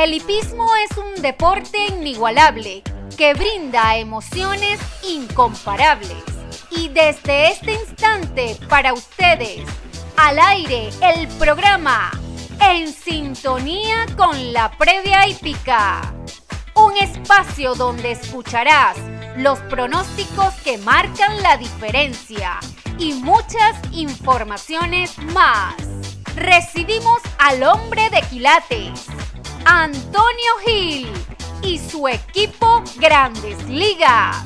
El hipismo es un deporte inigualable que brinda emociones incomparables. Y desde este instante para ustedes, al aire el programa En Sintonía con la Previa Hípica. Un espacio donde escucharás los pronósticos que marcan la diferencia y muchas informaciones más. Recibimos al hombre de quilates, Antonio Gil, y su equipo Grandes Ligas.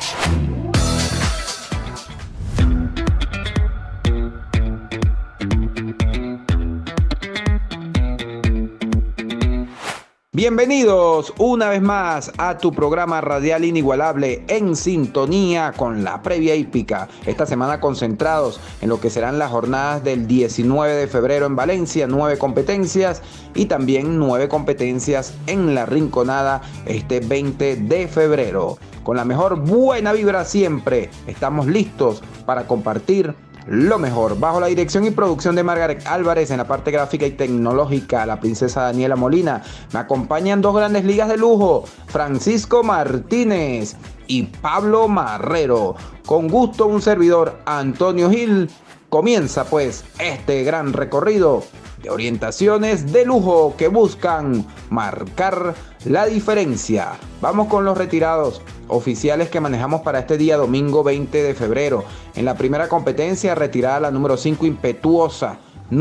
Bienvenidos una vez más a tu programa radial inigualable En Sintonía con la Previa Hípica. Esta semana concentrados en lo que serán las jornadas del 19 de febrero en Valencia, 9 competencias y también 9 competencias en La Rinconada este 20 de febrero. Con la mejor buena vibra siempre, estamos listos para compartir lo mejor. Bajo la dirección y producción de Margaret Álvarez, en la parte gráfica y tecnológica, la princesa Daniela Molina, me acompañan dos grandes ligas de lujo, Francisco Martínez y Pablo Marrero. Con gusto, un servidor, Antonio Gil. Comienza pues este gran recorrido de orientaciones de lujo que buscan marcar la diferencia. Vamos con los retirados oficiales que manejamos para este día domingo 20 de febrero. En la primera competencia, retirada la número 5 Impetuosa.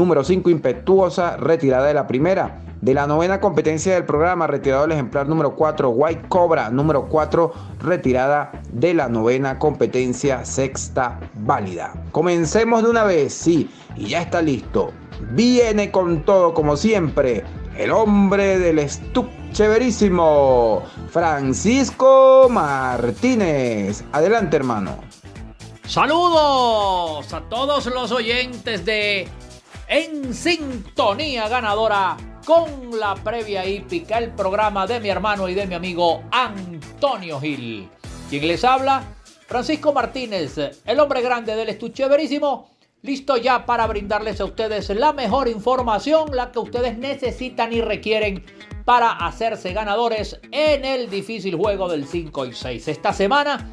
Retirada de la primera. De la novena competencia del programa, retirado el ejemplar número 4 White Cobra. Número 4, retirada de la novena competencia, sexta válida. Comencemos de una vez, sí, y ya está listo. Viene con todo como siempre el hombre del Stuck chéverísimo, Francisco Martínez. Adelante, hermano. Saludos a todos los oyentes de En Sintonía Ganadora con la Previa Hípica, el programa de mi hermano y de mi amigo Antonio Gil. Quien les habla, Francisco Martínez, el hombre grande del Stuck chéverísimo. Listo ya para brindarles a ustedes la mejor información, la que ustedes necesitan y requieren para hacerse ganadores en el difícil juego del 5 y 6. Esta semana,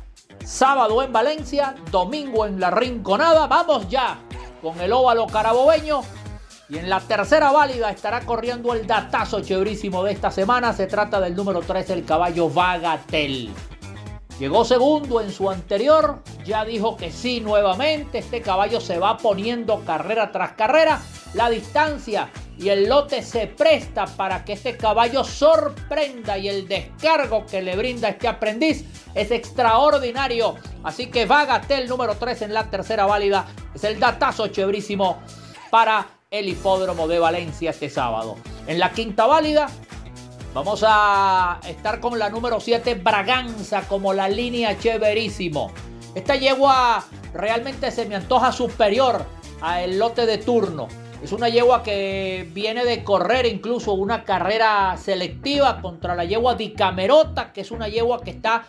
sábado en Valencia, domingo en La Rinconada. Vamos ya con el óvalo carabobeño. Y en la tercera válida estará corriendo el datazo chéverísimo de esta semana. Se trata del número 3, el caballo Bagatelle. Llegó segundo en su anterior, ya dijo que sí nuevamente. Este caballo se va poniendo carrera tras carrera. La distancia y el lote se presta para que este caballo sorprenda, y el descargo que le brinda este aprendiz es extraordinario. Así que Bagatelle, número 3 en la tercera válida, es el datazo chéverísimo para el hipódromo de Valencia este sábado. En la quinta válida vamos a estar con la número 7, Braganza, como la línea chéverísimo. Esta yegua realmente se me antoja superior al lote de turno. Es una yegua que viene de correr incluso una carrera selectiva contra la yegua Di Camerota, que es una yegua que está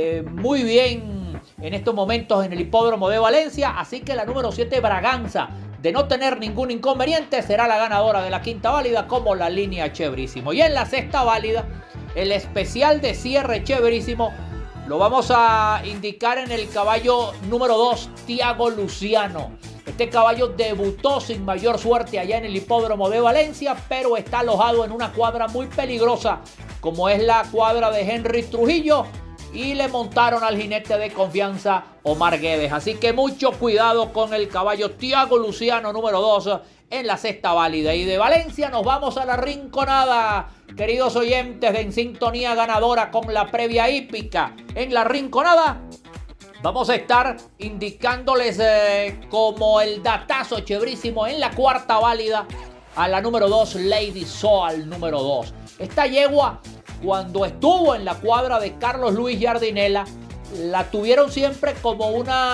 muy bien en estos momentos en el hipódromo de Valencia. Así que la número 7, Braganza, de no tener ningún inconveniente, será la ganadora de la quinta válida como la línea chéverísimo. Y en la sexta válida, el especial de cierre chéverísimo lo vamos a indicar en el caballo número 2, Tiago Luciano. Este caballo debutó sin mayor suerte allá en el hipódromo de Valencia, pero está alojado en una cuadra muy peligrosa, como es la cuadra de Henry Trujillo, y le montaron al jinete de confianza Omar Guedes. Así que mucho cuidado con el caballo Tiago Luciano, número 2, en la sexta válida. Y de Valencia nos vamos a La Rinconada, queridos oyentes de En Sintonía Ganadora con la Previa Hípica. En La Rinconada vamos a estar indicándoles como el datazo chéverísimo en la cuarta válida a la número 2, Lady Soal, número 2. Esta yegua, cuando estuvo en la cuadra de Carlos Luis Jardinela, la tuvieron siempre como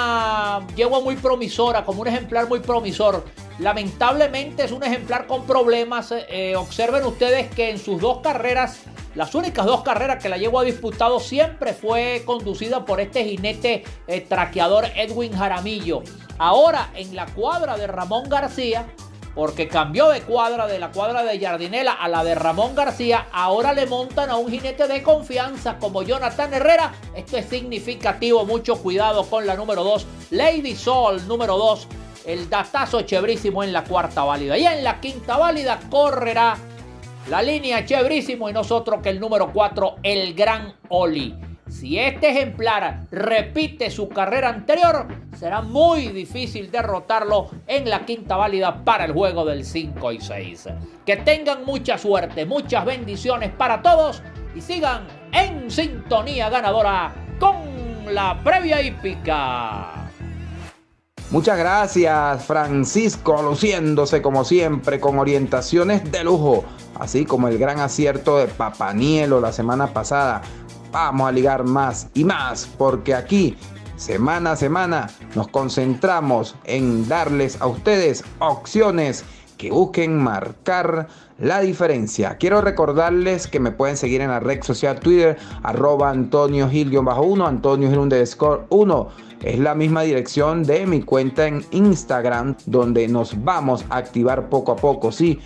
una yegua muy promisora, como un ejemplar muy promisor. Lamentablemente es un ejemplar con problemas. Observen ustedes que en sus dos carreras, las únicas dos carreras que la yegua ha disputado, siempre fue conducida por este jinete traqueador Edwin Jaramillo. Ahora en la cuadra de Ramón García, porque cambió de la cuadra de Jardinela a la de Ramón García. Ahora le montan a un jinete de confianza como Jonathan Herrera. Esto es significativo, mucho cuidado con la número 2, Lady Sol, número 2. El datazo Chéverísimo en la cuarta válida. Y en la quinta válida correrá la línea Chéverísimo y nosotros que el número 4, el Gran Oli. Si este ejemplar repite su carrera anterior, será muy difícil derrotarlo en la quinta válida para el juego del 5 y 6. Que tengan mucha suerte, muchas bendiciones para todos y sigan en sintonía ganadora con la previa hípica. Muchas gracias, Francisco, luciéndose como siempre con orientaciones de lujo, así como el gran acierto de Papanielo la semana pasada. Vamos a ligar más y más, porque aquí, semana a semana, nos concentramos en darles a ustedes opciones que busquen marcar la diferencia. Quiero recordarles que me pueden seguir en la red social Twitter, @AntonioGil_1, AntonioGil_1. Es la misma dirección de mi cuenta en Instagram, donde nos vamos a activar poco a poco, sí,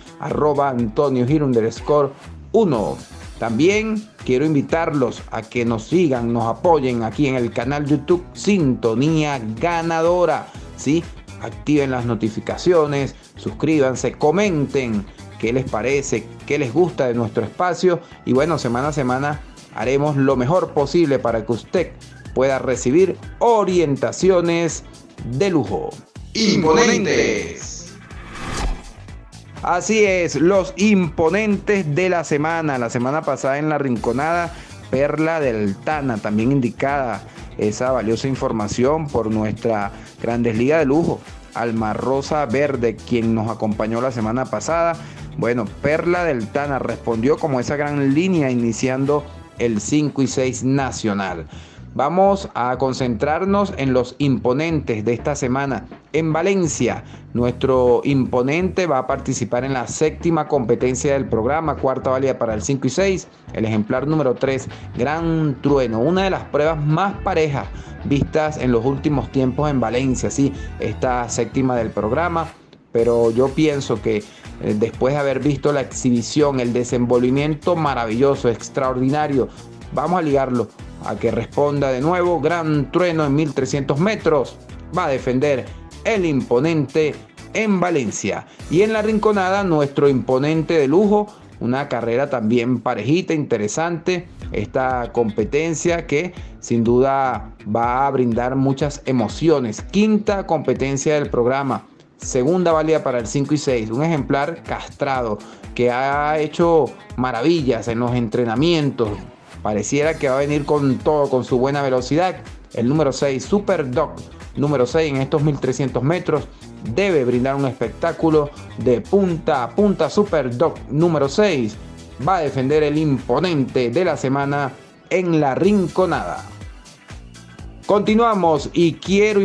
@AntonioGil_1. También quiero invitarlos a que nos sigan, nos apoyen aquí en el canal YouTube Sintonía Ganadora, ¿sí? Activen las notificaciones, suscríbanse, comenten qué les parece, qué les gusta de nuestro espacio y bueno, semana a semana haremos lo mejor posible para que usted pueda recibir orientaciones de lujo. Imponentes. Así es, los imponentes de la semana pasada en la Rinconada, Perla del Tana, también indicada esa valiosa información por nuestra Grandes Ligas de Lujo, Alma Rosa Verde, quien nos acompañó la semana pasada. Bueno, Perla del Tana respondió como esa gran línea iniciando el 5 y 6 nacional. Vamos a concentrarnos en los imponentes de esta semana. En Valencia, nuestro imponente va a participar en la séptima competencia del programa, cuarta válida para el 5 y 6. El ejemplar número 3, Gran Trueno, una de las pruebas más parejas vistas en los últimos tiempos en Valencia, sí, esta séptima del programa. Pero yo pienso que después de haber visto la exhibición, el desenvolvimiento maravilloso, extraordinario, vamos a ligarlo a que responda de nuevo. Gran Trueno en 1300 metros va a defender el imponente en Valencia. Y en la Rinconada, nuestro imponente de lujo, una carrera también parejita, interesante, esta competencia que sin duda va a brindar muchas emociones. Quinta competencia del programa, segunda válida para el 5 y 6, un ejemplar castrado que ha hecho maravillas en los entrenamientos. Pareciera que va a venir con todo, con su buena velocidad. El número 6, Super Dog, número 6 en estos 1300 metros, debe brindar un espectáculo de punta a punta. Super Dog, número 6, va a defender el imponente de la semana en la Rinconada. Continuamos y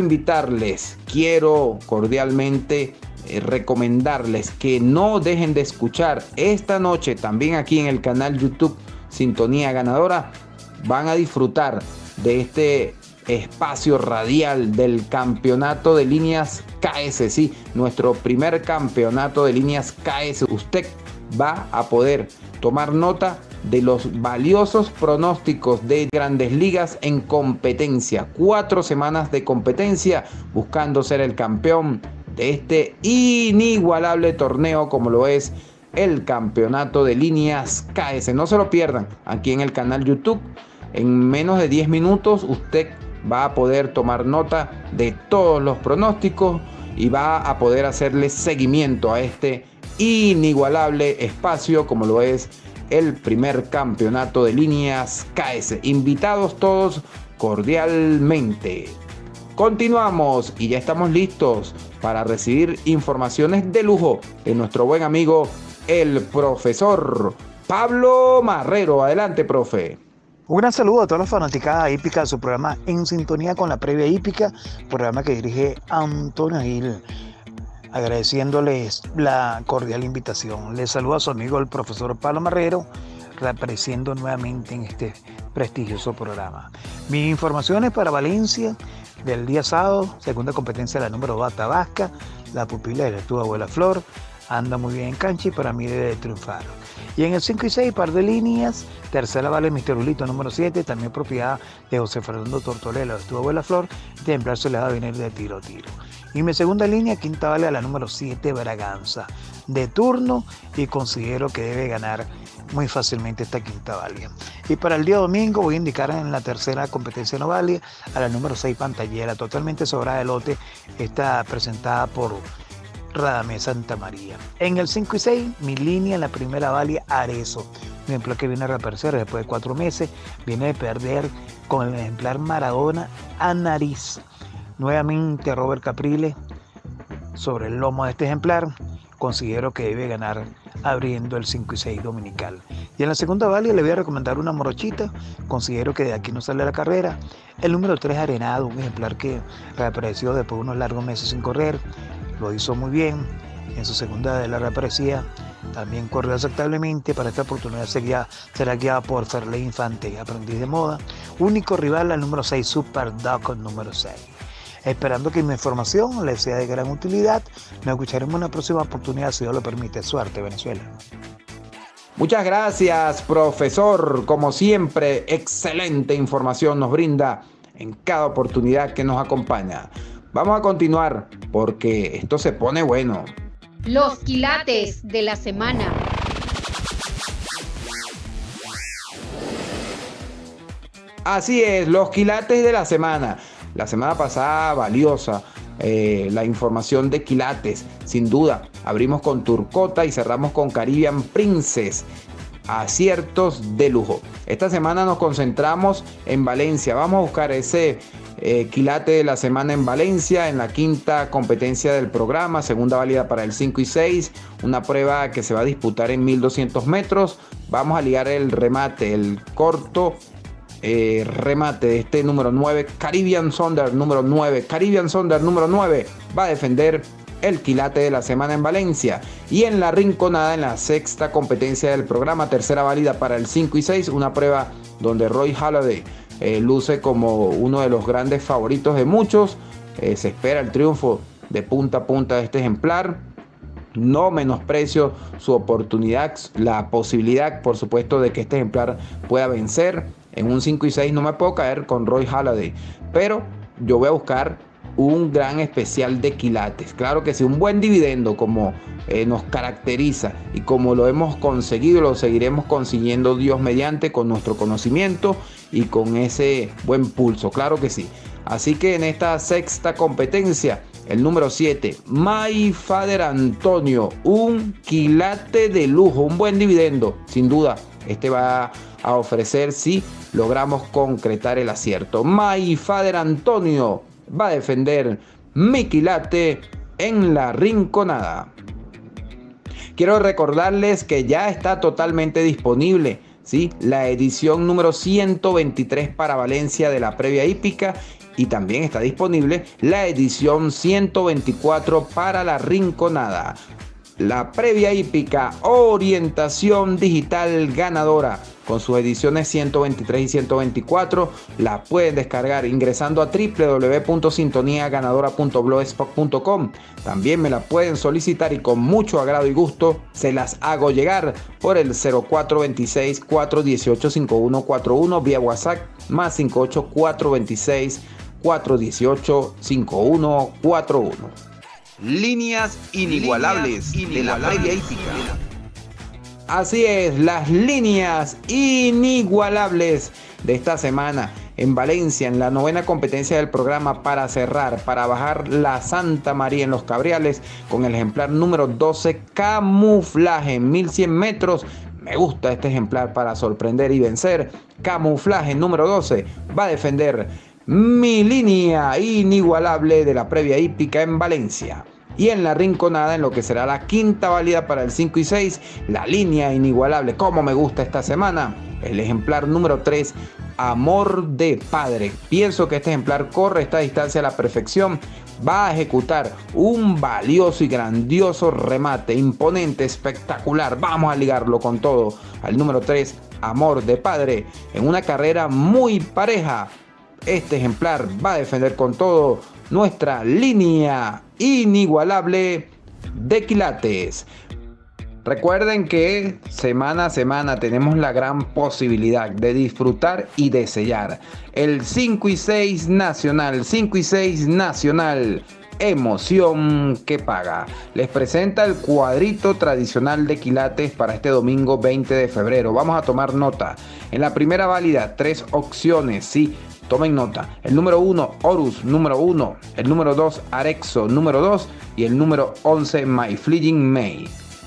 quiero cordialmente recomendarles que no dejen de escuchar esta noche también aquí en el canal YouTube Sintonía Ganadora. Van a disfrutar de este espacio radial del campeonato de líneas KS, sí, nuestro primer campeonato de líneas KS. Usted va a poder tomar nota de los valiosos pronósticos de Grandes Ligas en competencia. 4 semanas de competencia buscando ser el campeón de este inigualable torneo como lo es el campeonato de líneas KS. No se lo pierdan aquí en el canal YouTube. En menos de 10 minutos usted va a poder tomar nota de todos los pronósticos y va a poder hacerle seguimiento a este inigualable espacio como lo es el primer campeonato de líneas KS. Invitados todos cordialmente. Continuamos y ya estamos listos para recibir informaciones de lujo de nuestro buen amigo el profesor Pablo Marrero. Adelante, profe. Un gran saludo a todas las fanaticadas hípicas de su programa En Sintonía con la Previa Hípica, programa que dirige Antonio Gil, agradeciéndoles la cordial invitación. Les saluda a su amigo el profesor Pablo Marrero, reapareciendo nuevamente en este prestigioso programa. Mis informaciones para Valencia del día sábado, segunda competencia de la número 2 Tabasca, la pupila de tu abuela Flor, anda muy bien en cancha y para mí debe de triunfar. Y en el 5 y 6, par de líneas, tercera vale Mr. Ulito número 7, también propiedad de José Fernando Tortolelo, estuvo Abuela Flor, de ejemplar se le va a venir de tiro a tiro. Y mi segunda línea, quinta vale a la número 7, Braganza, de turno, y considero que debe ganar muy fácilmente esta quinta válida. Y para el día domingo voy a indicar en la tercera competencia no válida a la número 6, Pantallera, totalmente sobrada de lote, está presentada por Radamés Santa María. En el 5 y 6, mi línea en la primera válida, Arezo, un ejemplar que viene a reaparecer después de 4 meses, viene de perder con el ejemplar Maradona a nariz. Nuevamente Robert Capriles sobre el lomo de este ejemplar, considero que debe ganar abriendo el 5 y 6 dominical. Y en la segunda válida le voy a recomendar una morochita, considero que de aquí no sale la carrera. El número 3, Arenado, un ejemplar que reapareció después de unos largos meses sin correr, lo hizo muy bien, en su segunda de la reaparecida también corrió aceptablemente. Para esta oportunidad será guiada por Ferley Infante, aprendiz de moda. Único rival al número 6, Super Duck número 6. Esperando que mi información les sea de gran utilidad. Nos escucharemos en una próxima oportunidad, si Dios lo permite. Suerte, Venezuela. Muchas gracias, profesor. Como siempre, excelente información nos brinda en cada oportunidad que nos acompaña. Vamos a continuar porque esto se pone bueno. Los quilates de la semana. Así es, los quilates de la semana. La semana pasada, valiosa la información de quilates. Sin duda, abrimos con Turcota y cerramos con Caribbean Princess. Aciertos de lujo. Esta semana nos concentramos en Valencia. Vamos a buscar ese quilate de la semana en Valencia, en la quinta competencia del programa, segunda válida para el 5 y 6, una prueba que se va a disputar en 1200 metros. Vamos a ligar el remate, el corto remate de este número 9, Caribbean Sonder número 9. Caribbean Sonder número 9 va a defender el quilate de la semana en Valencia. Y en la Rinconada, en la sexta competencia del programa, tercera válida para el 5 y 6, una prueba donde Roy Halladay luce como uno de los grandes favoritos de muchos. Se espera el triunfo de punta a punta de este ejemplar. No menosprecio su oportunidad, la posibilidad, por supuesto, de que este ejemplar pueda vencer. En un 5 y 6 no me puedo caer con Roy Halladay, pero yo voy a buscar un gran especial de quilates. Claro que sí, un buen dividendo como nos caracteriza y como lo hemos conseguido, lo seguiremos consiguiendo Dios mediante, con nuestro conocimiento y con ese buen pulso. Claro que sí. Así que en esta sexta competencia, el número 7, My Father Antonio, un quilate de lujo, un buen dividendo. Sin duda, este va a ofrecer si logramos concretar el acierto. My Father Antonio va a defender mi quilate en la Rinconada. Quiero recordarles que ya está totalmente disponible, ¿sí?, la edición número 123 para Valencia de la previa hípica, y también está disponible la edición 124 para la Rinconada. La previa hípica, orientación digital ganadora, con sus ediciones 123 y 124, la pueden descargar ingresando a www.sintoniaganadora.blogspot.com. También me la pueden solicitar y con mucho agrado y gusto se las hago llegar por el 0426-418-5141 vía WhatsApp, más 58-426-418-5141. Líneas inigualables de la previa hípica. Así es, las líneas inigualables de esta semana en Valencia, en la novena competencia del programa, para cerrar, para bajar la Santa María en los Cabriales con el ejemplar número 12, Camuflaje, en 1100 metros. Me gusta este ejemplar para sorprender y vencer. Camuflaje número 12 va a defender mi línea inigualable de la previa hípica en Valencia. Y en la Rinconada, en lo que será la quinta válida para el 5 y 6, la línea inigualable, como me gusta esta semana, el ejemplar número 3, Amor de Padre. Pienso que este ejemplar corre esta distancia a la perfección, va a ejecutar un valioso y grandioso remate, imponente, espectacular. Vamos a ligarlo con todo al número 3, Amor de Padre, en una carrera muy pareja. Este ejemplar va a defender con todo nuestra línea inigualable de quilates. Recuerden que semana a semana tenemos la gran posibilidad de disfrutar y de sellar el 5 y 6 nacional, 5 y 6 nacional, emoción que paga. Les presenta el cuadrito tradicional de quilates para este domingo 20 de febrero. Vamos a tomar nota. En la primera válida, 3 opciones, sí. Tomen nota. El número 1, Horus, número 1. El número 2, Arexo, número 2. Y el número 11, My Fleeting May.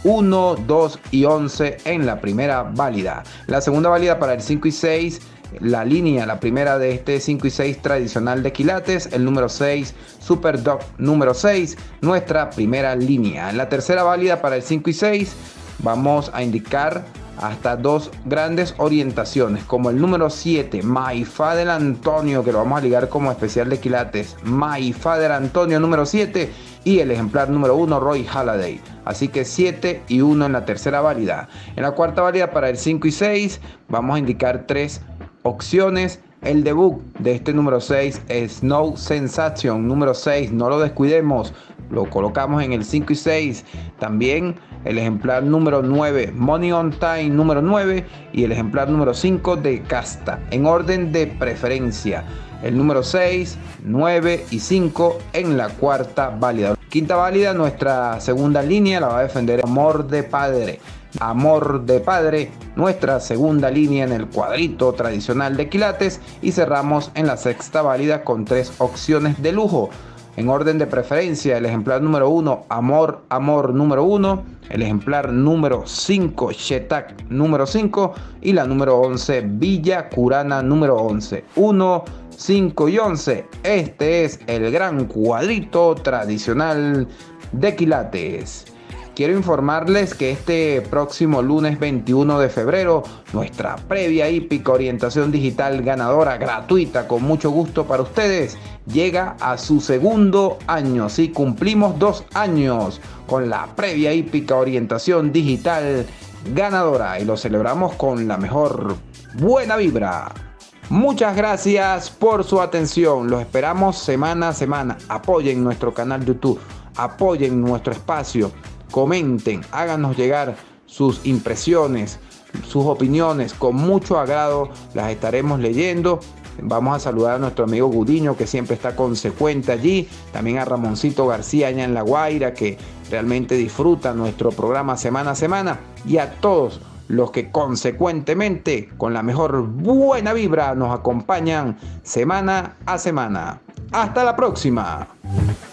1, 2 y 11 en la primera válida. La segunda válida para el 5 y 6, la línea, la primera de este 5 y 6 tradicional de quilates, el número 6, Super Dog número 6, nuestra primera línea. En la tercera válida para el 5 y 6 vamos a indicar hasta 2 grandes orientaciones, como el número 7, My Father Antonio, que lo vamos a ligar como especial de quilates, My Father Antonio número 7, y el ejemplar número 1, Roy Halladay. Así que 7 y 1 en la tercera válida. En la cuarta válida para el 5 y 6 vamos a indicar 3 opciones. El debut de este número 6 es Snow Sensation número 6, no lo descuidemos, lo colocamos en el 5 y 6. También el ejemplar número 9, Money on Time número 9, y el ejemplar número 5 de Casta, en orden de preferencia. El número 6, 9 y 5 en la cuarta válida. Quinta válida, nuestra segunda línea la va a defender Amor de Padre. Amor de Padre, nuestra segunda línea en el cuadrito tradicional de quilates, y cerramos en la sexta válida con 3 opciones de lujo. En orden de preferencia, el ejemplar número 1, Amor, Amor número 1, el ejemplar número 5, Shetak número 5 y la número 11, Villa Curana número 11. 1, 5 y 11. Este es el gran cuadrito tradicional de quilates. Quiero informarles que este próximo lunes 21 de febrero, nuestra previa hípica orientación digital ganadora gratuita con mucho gusto para ustedes, llega a su segundo año. Sí, cumplimos 2 años con la previa hípica orientación digital ganadora y lo celebramos con la mejor buena vibra. Muchas gracias por su atención. Los esperamos semana a semana. Apoyen nuestro canal YouTube, apoyen nuestro espacio. Comenten, háganos llegar sus impresiones, sus opiniones, con mucho agrado las estaremos leyendo. Vamos a saludar a nuestro amigo Gudiño, que siempre está consecuente allí, también a Ramoncito García allá en La Guaira, que realmente disfruta nuestro programa semana a semana, y a todos los que consecuentemente, con la mejor buena vibra, nos acompañan semana a semana. ¡Hasta la próxima!